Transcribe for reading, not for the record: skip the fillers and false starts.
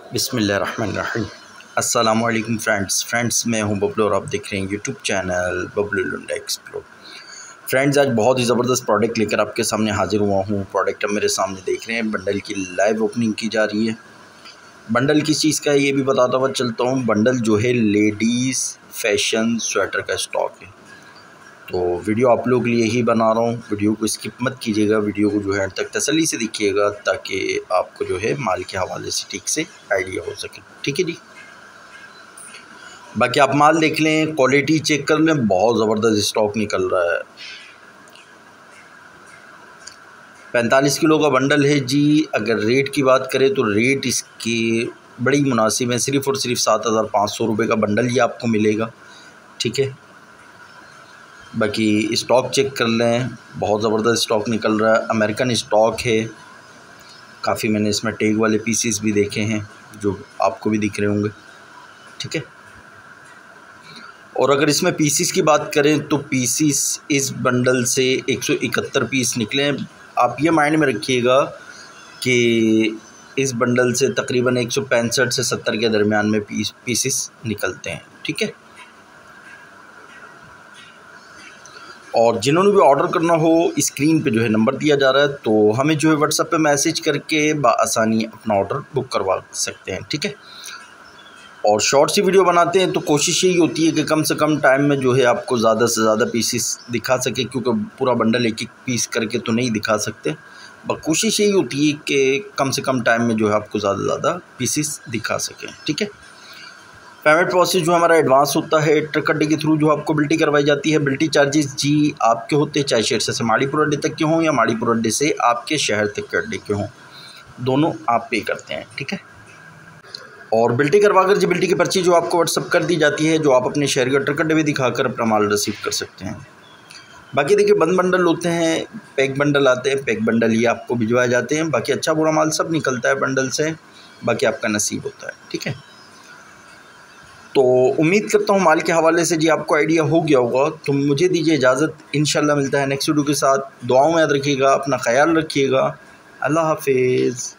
बिस्मिल्लाहिर्रहमानिर्रहीम। अस्सलाम वालेकुम फ्रेंड्स, मैं हूं बबलू और आप देख रहे हैं YouTube channel Bablu Lunda explore. Friends, आज बहुत ही ज़बरदस्त प्रोडक्ट लेकर आपके सामने हाजिर हुआ हूं। प्रोडक्ट अब मेरे सामने देख रहे हैं, बंडल की लाइव ओपनिंग की जा रही है। बंडल किस चीज़ का है ये भी बताता हुआ चलता हूँ। बंडल जो है लेडीज़ फैशन स्वेटर का स्टॉक है, तो वीडियो आप लोग के लिए ही बना रहा हूँ। वीडियो को स्किप मत कीजिएगा, वीडियो को जो है तक तसल्ली से देखिएगा ताकि आपको जो है माल के हवाले से ठीक से आइडिया हो सके। ठीक है जी। बाकी आप माल देख लें, क्वालिटी चेक कर लें, बहुत ज़बरदस्त स्टॉक निकल रहा है। 45 किलो का बंडल है जी। अगर रेट की बात करें तो रेट इसके बड़ी मुनासिब है। सिर्फ़ और सिर्फ 7,500 रुपये का बंडल ही आपको मिलेगा। ठीक है। बाकी स्टॉक चेक कर लें, बहुत ज़बरदस्त स्टॉक निकल रहा है। अमेरिकन स्टॉक है काफ़ी। मैंने इसमें टैग वाले पीसीस भी देखे हैं जो आपको भी दिख रहे होंगे। ठीक है। और अगर इसमें पीसीस की बात करें तो पीसीस इस बंडल से 171 पीस निकले हैं। आप ये माइंड में रखिएगा कि इस बंडल से तकरीबन 165 से 70 के दरमियान में पीसीस निकलते हैं। ठीक है। और जिन्होंने भी ऑर्डर करना हो, स्क्रीन पे जो है नंबर दिया जा रहा है, तो हमें जो है व्हाट्सएप पे मैसेज करके बआसानी अपना ऑर्डर बुक करवा सकते हैं। ठीक है। और शॉर्ट सी वीडियो बनाते हैं तो कोशिश यही होती है कि कम से कम टाइम में जो है आपको ज़्यादा से ज़्यादा पीसेस दिखा सके, क्योंकि पूरा बंडल एक एक पीस करके तो नहीं दिखा सकते। बस कोशिश यही होती है कि कम से कम टाइम में जो है आपको ज़्यादा से ज़्यादा पीसेस दिखा सकें। ठीक है। पेमेंट प्रोसेस जो हमारा एडवांस होता है, ट्रक अड्डे के थ्रू जो आपको बिल्टी करवाई जाती है। बिल्टी चार्जेस जी आपके होते हैं, चाहे शेरशाह से माड़ीपुर अड्डे तक के हों या माड़ीपुर अड्डे से आपके शहर तक के अड्डे के हों, दोनों आप पे करते हैं। ठीक है। और बिल्टी करवा कर जी बिल्टी की पर्ची जो आपको व्हाट्सअप कर दी जाती है, जो आप अपने शहर के ट्रक अड्डे भी दिखाकर अपना माल रिसीव कर सकते हैं। बाकी देखिए, बंद बंडल होते हैं, पैक बंडल आते हैं, पैक बंडल ही आपको भिजवाए जाते हैं। बाकी अच्छा बुरा माल सब निकलता है बंडल से, बाकी आपका नसीब होता है। ठीक है। तो उम्मीद करता हूँ माल के हवाले से जी आपको आइडिया हो गया होगा। तो मुझे दीजिए इजाज़त, इंशाल्लाह मिलता है नेक्स्ट वीडियो के साथ। दुआओं में याद रखिएगा, अपना ख्याल रखिएगा। अल्लाह हाफिज़।